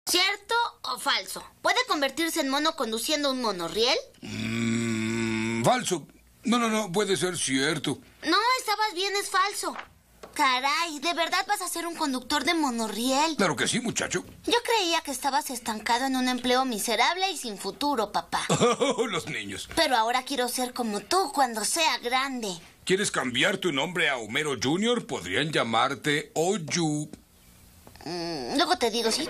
¿Cierto o falso? ¿Puede convertirse en mono conduciendo un monorriel? Falso. No, puede ser cierto. No, estabas bien, es falso. Caray, ¿de verdad vas a ser un conductor de monorriel? Claro que sí, muchacho. Yo creía que estabas estancado en un empleo miserable y sin futuro, papá. Los niños. Pero ahora quiero ser como tú cuando sea grande. ¿Quieres cambiar tu nombre a Homero Jr.? Podrían llamarte Oyu. Luego te digo, ¿sí?